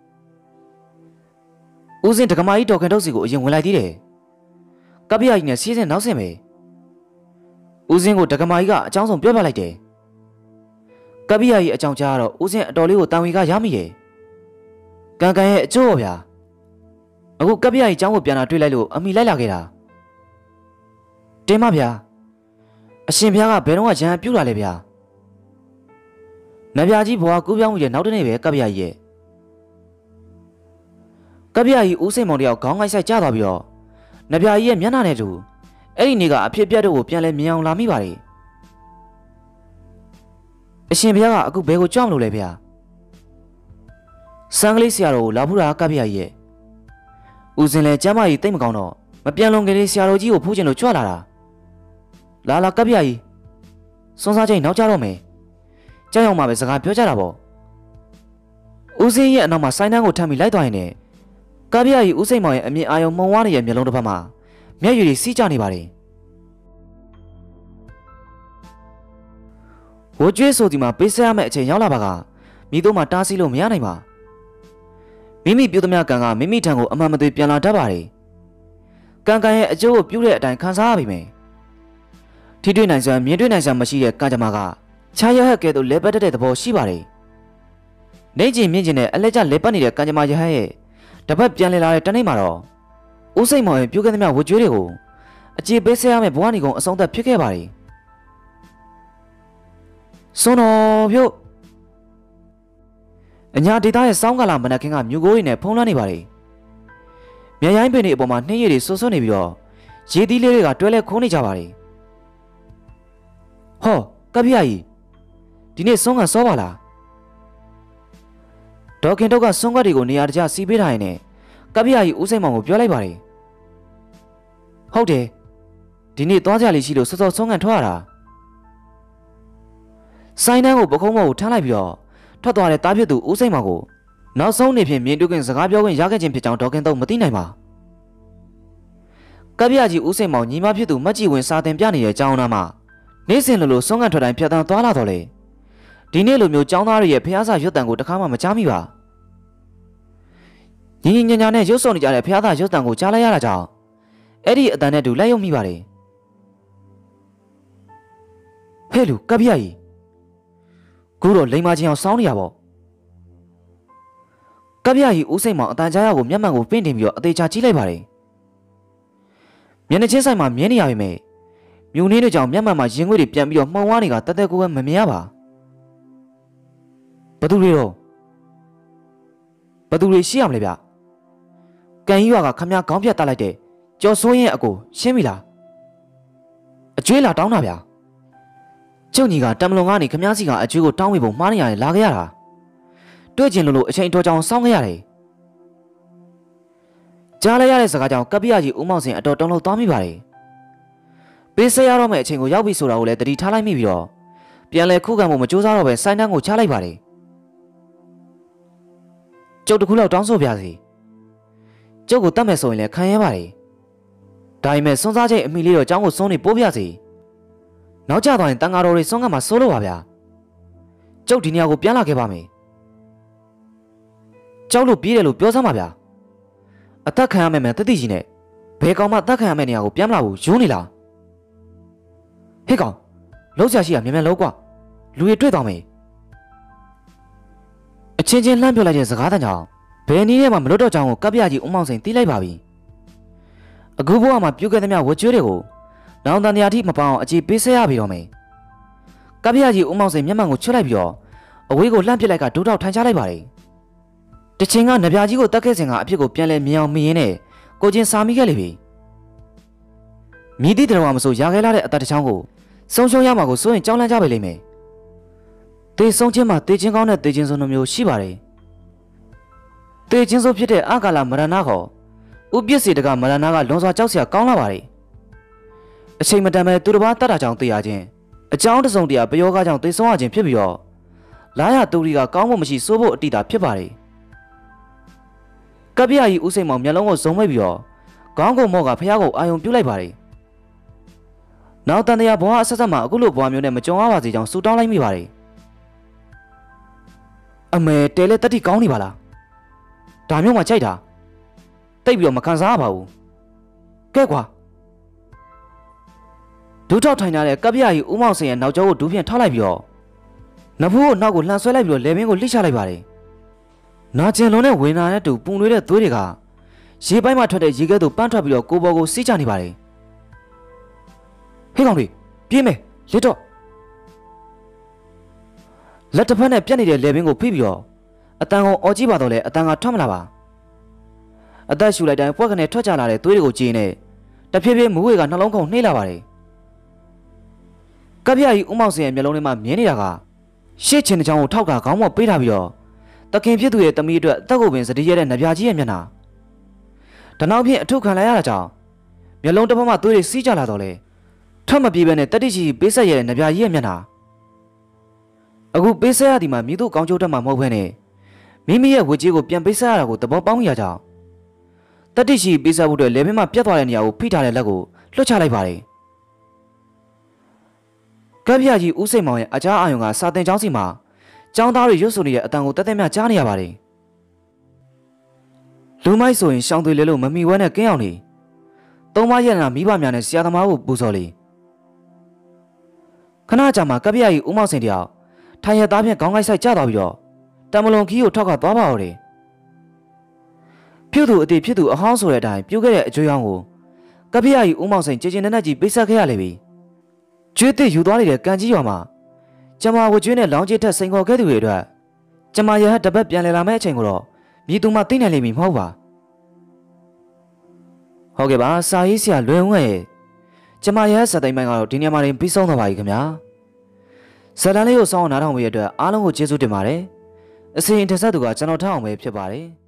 ဦးစိန်ဒကမာကြီးတော်ခင်ထုတ်စီကိုအရင်ဝင်လိုက်သေးတယ်ကပ်ပြာကြီးနဲ့စီးစင်နောက်ဆင်ပဲဦးစိန်ကိုဒကမာကြီးကအကြောင်းဆုံးပြောပြလိုက်တယ်ကပ်ပြာကြီးအကြောင်းကြားတော့ဦးစိန်အတော်လေးကိုတန်ဝီကရမိတယ်ကန်ကန်ရဲ့အကျိုးဗျာအခုကပ်ပြာကြီးကျောင်းကိုပြန်လာတွေ့လိုက်လို့အမိလိုက်လာခဲ့တာတင်မဗျာအရှင်ဘုရားကဘယ်တော့မှရဟန်းပြုတ်လာလဲဗျာနဗျာကြီးဘွားကူးပြောင်းမှုရဲ့နောက်တနေ့ပဲကပ်ပြာကြီးရဲ့ကပ်ပြာကြီးဦးစိန်မောင်တယောက်ခေါင်းကိုက်ဆိုင်ကျသွားပြီးတော့နဗျာကြီးရဲ့မျက်နှာနဲ့တူအဲ့ဒီနေ့ကအဖြစ်ပြတ်တို့ကိုပြန်လဲမြင်အောင်လာမိပါလေအရှင်ဘုရားကအခုဘယ်ကိုကြွမလို့လဲဗျာစံကလေးဆရာတော်ကိုလာဖူးတာကပ်ပြာကြီးရဲ့ဦးစင်လဲကျမ်းမကြီးတိတ်မကောင်းတော့မပြန်လုံကလေးဆရာတော်ကြီးကိုဖူးချင်လို့ကြွလာတာလာကပ်ပြာကြီးစွန်းစားချိန်နောက်ကြတော့မယ်ကြောက်ရွံ့မှပဲစကားပြောကြတာပေါ့ဦးစင်ရဲ့အနောက်မှာစိုင်းတန်းကိုထမ်းပြီးလိုက်သွားရင်လည်းကပ်ပြာကြီးဦးစိန်မောင်ရဲ့အမြင်အာရုံမှုံဝါးနေတဲ့မျက်လုံးတစ်ဖက်မှာမျက်ရည်တွေစီးကျနေပါတယ်ဝကျွေးဆိုဒီမှာပေးဆက်ရမယ့်အချိန်ရောက်လာပါကမိတို့မှတားဆီးလို့မရနိုင်ပါမိမိပြုသမျှကံကမိမိထံကိုအမှန်မသွေပြန်လာတတ်ပါတယ်ကံကံရဲ့အကျိုးကိုပြုတဲ့အတိုင်းခံစားရပြီမယ်ထိတွေ့နိုင်စွမ်းမြင်တွေ့နိုင်စွမ်းမရှိတဲ့ကံကြမ္မာကခြားရဟက်ကဲ့သို့လဲပတ်တဲ့သဘောရှိပါတယ်နေကျင်မြင့်ကျင်နဲ့အလက်ကျလဲပတ်နေတဲ့ကံကြမ္မာရဟက်ရဲ့တပတ်ပြန်လည်လာတဲ့တနေ့မှာတော့ဦးစိန်မောင်ရဲ့ပြုခဲ့သမျှဝကျွေးတွေကိုအကျေပေးဆက်ရမယ့်ဘဝနေကုန်အဆုံးသတ်ဖြစ်ခဲ့ပါတယ်စွန်းတော်ပြုတ်အညာဒေတာရဲ့စောင်းကာလာမနက်ခင်းကမြူကိုးတွေနဲ့ဖုံးလွှမ်းနေပါလေမြရိုင်းပင်တွေအပေါ်မှာနှင်းရည်တွေဆွဆွနေပြီးတော့ရေသီးလေးတွေကတွဲလဲခိုးနေကြပါလေဟောကပ်ပြာကြီးဒီနေ့စွန်းကန်စောပါလားဒေါခင်တုတ်ကစွန်းကွက်တွေကိုနေရာတကျစီးပေးထားရင်နဲ့ကပ်ပြာကြီးဦးစိန်မောင်ကိုပြောလိုက်ပါလေဟုတ်တယ်ဒီနေ့သွားကြလိမ့်ရှိလို့စောစောစွန်းကန်ထွက်ရတာစိုင်းတန်းကိုပခုံးပေါ်ကိုထမ်းလိုက်ပြီးတော့ထွက်သွားတဲ့တားဖြစ်သူဦးစိန်မောင်ကိုနောက်ဆုံးနေဖြင့်မြင်တွေ့ခွင့်စကားပြောခွင့်ရခဲ့ခြင်းဖြစ်ကြောင်းဒေါခင်တုတ်မသိနိုင်ပါကပ်ပြကြီးဦးစိန်မောင်ညီမဖြစ်သူမက်ကြီးဝင်စာတင်ပြနေတဲ့အကြောင်းနာမှာနေ့စဉ်လိုစွန့်ကန်ထွက်တိုင်းဖြတ်တန်းသွားလာတော့လေဒီနေ့လိုမျိုးចောင်းသားတွေရဲ့ဖျားစာရွတ်တန်ကိုတခါမှမကြားမိပါညီညီညာညာနဲ့ရုပ်စော်နေကြတဲ့ဖျားစာရွတ်တန်ကိုကြားလိုက်ရတာကြောင့်အဲ့ဒီအတန်နဲ့တူလက်ရုပ်မိပါတယ်ဟဲ့လူကပ်ပြကြီးခုတော့လိမ္မာချင်းအောင်စောင်းနေရပေါ့ကပ်ပြကြီးဦးစိန်မောင်အတန်ကြားရကိုမျက်မှန်ကိုပင့်တင်ပြီးတော့အသေးချာကြည့်လိုက်ပါတယ်မျက်နှာချင်းဆိုင်မှာမြင်နေရပေမဲ့မြူနင်းတို့ကြောင့်မျက်မှန်မှာရင်ငွေတွေပြန်ပြီးတော့မှုံဝါးနေကတက်တက်ကိုပဲမမြင်ရပါဘသူတွေတော့ဘသူတွေရှိရမလဲဗျကန်ကြီးရွာကခမည်းခေါင်းပြတ်တက်လိုက်တဲ့ကျော်စိုးရင်အကိုရှင်းပြီလားအကျွေးလာတောင်းတာဗျကျုပ်ညီကတမလွန်ကနေခမည်းစီကအကျွေးကိုတောင်းပြီးပုံမှားနေရတယ်လာခဲ့ရတာတွေ့ကျင်လို့အချိန်တော်ကြောင်စောင်းခဲ့ရတယ်ကြားလိုက်ရတဲ့စကားကြောင့်ကပ်ပြကြီးဦးမောင်စင်အတော်တုံးလို့သွားမိပါတယ်ပေးဆက်ရတော့မယ့်အချိန်ကိုရောက်ပြီဆိုတာကိုလည်းတတိထားလိုက်မိပြီးတော့ပြန်လဲခုခံမှုမကြိုးစားတော့ပဲစိုင်းတန်းကိုချလိုက်ပါတယ်ကျုပ်တခုလောက်တောင်းဆိုပြစီကျုပ်ကိုတတ်မဲ့ဆိုရင်လည်းခံရပါတယ်ဒါပေမဲ့စွန်းစားချိန်အမိလေးတော့ကျောင်းကိုစွန်းနေပိုးပြစီနောက်ကျသွားရင်တန်ဃာတော်တွေစွန်းကမှစိုးလို့ပါဗျာကျုပ်ဒီနေရာကိုပြန်လာခဲ့ပါမယ်ကျောက်လို့ပြေးတယ်လို့ပြောစမ်းပါဗျာအသက်ခံရမယ်မယ်တတိကြီးနဲ့ဘယ်ကောင်မှအသက်ခံရမယ့်နေရာကိုပြန်မလာဘူးယူနေလားဟေ့ကောင်လုံးချရှိရမြန်မြန်လုံးကွာလူတွေတွေ့သွားမယ်အချင်းချင်းလှမ်းပြောလိုက်တဲ့စကားတန်ကြောင့်ဘယ်နည်းနဲ့မှမလွတ်တော့ကြောင်းကိုကပ်ပြကြီးဦးမောင်စိန်တီးလိုက်ပါပြီအခုဘဝမှာပြုတ်ခဲ့သမျှဝကျွေးတွေကိုနောင်တန်တရားထိမပေါအောင်အခြေပေးဆက်ရပြီတော့မယ်ကပ်ပြကြီးဦးမောင်စိန်မျက်မှန်ကိုချွတ်လိုက်ပြီးတော့အဝေးကိုလှမ်းပစ်လိုက်ကဒိုးတောက်ထိုင်ချလိုက်ပါတယ်တချင်ကနဗျာကြီးကိုတတ်ခဲ့စဉ်ကအဖြစ်ကိုပြန်လဲမြင်အောင်မြင်ရင်းနဲ့ကိုချင်းစာမိခဲ့လေပြီမြည်သည့်တော်မဆိုရာခဲလာတဲ့အတတ်တစ်ချောင်းကိုဆုံးရှုံးရမှာကိုစိုးရင်ကြောင်းလန့်ကြပဲလိမ့်မယ်တေဆုံးချင်းမှာတေချင်းကောင်းတဲ့တေချင်းစုံမျိုးရှိပါတယ်တေချင်းစုဖြစ်တဲ့အာကာလမရဏခေါ်ဥပစ္စေတကမရဏကလွန်စွာကြောက်စရာကောင်းလာပါတယ်အချိန်မတန်ပဲသူတစ်ပါးတတ်တာကြောင့်တေရခြင်းအကြောင်းတစုံတရာပယောဂကြောင့်တေဆုံးရခြင်းဖြစ်ပြီးတော့လာရတူရီကကောင်းဖို့မရှိစိုးဖို့အတိတာဖြစ်ပါတယ်ကပ်ပြကြီးဦးစိန်မောင်မျက်လုံးကိုဇုံမိတ်ပြီးတော့ခေါင်းကုံမော့ကဖះကိုအာယုံပြုတ်လိုက်ပါတယ်နောက်တန်တရားဘဝအဆက်ဆက်မှာအခုလိုဘဝမျိုးနဲ့မကြုံရပါစေကြောင်းဆုတောင်းလိုက်မိပါတယ်အမေတဲလဲတတိကောင်းနေပါလားဒါမျိုးမှကြိုက်တာတိတ်ပြီးတော့မခံစားရပါဘူးကဲကွာဒူးထောက်ထိုင်ထားတဲ့ကပ်ပြကြီးဦးမောင်စင်ရဲ့နောက်ကျောကိုဒူးဖြင့်ထောက်လိုက်ပြီးတော့နဖူးကိုနောက်ကိုလှန်ဆွဲလိုက်ပြီးတော့လေပင်ကိုလှိချလိုက်ပါတယ်နာကျင်လုံးနဲ့ဝေနာနဲ့တူပုံတွေတဲ့သွေးတွေကရေပိုင်းမှာထွက်တဲ့ရေခဲသို့ပန်းထွက်ပြီးတော့ကိုပေါ်ကိုစီးချနေပါတယ်ဟေးကောင်တွေပြေးမယ်လစ်တော့လက်တစ်ဖက်နဲ့ပြက်နေတဲ့လေပင်ကိုဖိပြီးတော့အတန်ကောင်အော်ကြည့်ပါတော့လေအတန်ကထွက်မလာပါအသက်ရှူလိုက်တိုင်းပွက်ကနေထွက်ကြလာတဲ့သွေးတွေကိုကြည့်နေတဖြည်းဖြည်းမူးဝေကနှလုံးခုန်နှိမ့်လာပါတယ်ကပ်ပြကြီးဦးမောင်စင်ရဲ့မျက်လုံးထဲမှာမြင်နေတာကရှေ့ချင်တဲ့ချောင်းကိုထောက်ကခေါင်းမော့ပေးထားပြီးတော့တခင်ဖြစ်သူရဲ့တမီးအတွက်အသက်ကိုပင်စတိရဲတဲ့နဗျာကြီးရဲ့မျက်နှာတနောက်ဖြင့်အထုခံလိုက်ရတာကြောင့်မျက်လုံးတစ်ဖက်မှသွေးတွေစီးကြလာတော့လေထွက်မပြေးပဲနဲ့တတိရှိပေးဆက်ရတဲ့နဗျာကြီးရဲ့မျက်နှာအခုပေးဆက်ရသည်မှာမိတို့ကောင်းကျိုးတက်မှာမဟုတ်ဘဲနဲ့မိမိရဲ့ဝေကြီးကိုပြန်ပေးဆက်ရတာကိုသဘောပေါက်မိရကြောင်းတတိရှိပေးဆက်ဖို့အတွက်လေပင်မှပြတ်သွားတဲ့နေရာကိုဖိထားတဲ့လက်ကိုလွှတ်ချလိုက်ပါတယ်ကပ်ပြကြီးဦးစိန်မောင်ရဲ့အခြားအာယုံကစာတင်ကျောင်းစီမှာကျောင်းသားတွေရွတ်ဆိုနေတဲ့အတန်ကိုတက်တက်မြကြားနေရပါတယ်လူမိုက်ဆိုရင်ရှောင်းသွေးလဲလို့မမီဝဲနဲ့ကင်းအောင်နေသုံးမရက်နာမိဘများနဲ့ဆရာသမားကိုပူဇော်လေခဏကြာမှကပ်ပြကြီးဦးမောင်စင်တယောက်ထိုင်ရသားဖြင့်ခေါင်းကိုက်ဆိုင်ကျသွားပြီးတော့တမလွန်ခီးကိုထောက်ကသွားပါဦးတယ်ပြုတ်သူအတိဖြစ်သူအဟောင်းဆိုတဲ့အတိုင်းပြုတ်ခဲ့တဲ့အကျွေးအောင်ကိုကပ်ပြကြီးဦးမောင်စင်ကြည်ကျင်နဲ့ကြီးပိတ်ဆက်ခဲ့ရလေပြီကျွေးသစ်ယူသွားနေတဲ့ကန်ကြီးရွာမှာကျမဝကျွေးနဲ့လောင်းကျစ်ထက်စိန်ခေါ်ခဲ့သူတွေအတွက်ကျမရဟတပတ်ပြန်လည်လာမယ့်အချိန်ကိုတော့မြည်သူမှသိနိုင်လိမ့်မည်မဟုတ်ပါဟုတ်ကဲ့ပါစာရေးဆရာလွယ်ဝဲရဲ့ကျမရဟစက်သိမ်းပိုင်းကတော့ဒီနေရာမှာပြီးဆုံးသွားပါပြီခင်ဗျာဇာတ်လမ်းလေးကိုစောင့်အောင်နားထောင်ပေးရတဲ့အတွက်အားလုံးကိုကျေးဇူးတင်ပါတယ်အစီအစဉ်တင်ဆက်သူကကျွန်တော်ထအောင်ပဲဖြစ်ပါတယ်